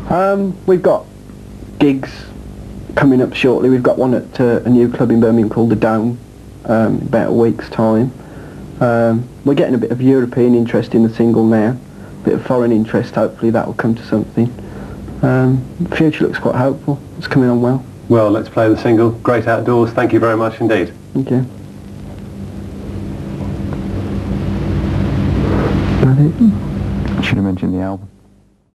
We've got gigs coming up shortly. We've got one at a new club in Birmingham called The Dome, in about a week's time. We're getting a bit of European interest in the single now, a bit of foreign interest. Hopefully that will come to something. The future looks quite hopeful. It's coming on well. Well, let's play the single, Great Outdoors. Thank you very much indeed. Thank you. Should have mentioned the album.